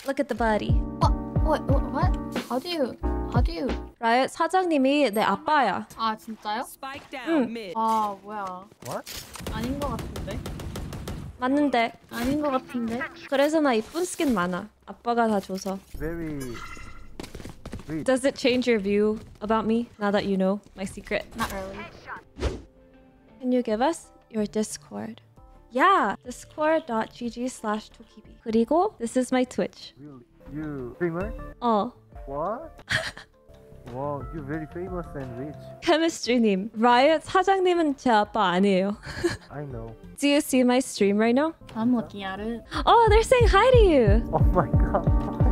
Look at the body. What? How do you? 라이엇 사장님이 내 아빠야. 아 진짜요? Spike down 응. mid. 아 뭐야? What? 아닌 것 같은데? 맞는데. 아닌 것 같은데? 그래서 나 이쁜 스킨 많아. 아빠가 다 줘서. Very rich. Does it change your view about me now that you know my secret? Not really. Can you give us your Discord? Yeah, discord.gg/tokibi. 그리고 this is my Twitch. Really? You streamer? 어, What? Wow, you're very famous and rich. chemistry님. 라이엇 사장님은 제 아빠 아니에요. I know. Do you see my stream right now? 아무것도 야를. Oh, they're saying hi to you. Oh my god.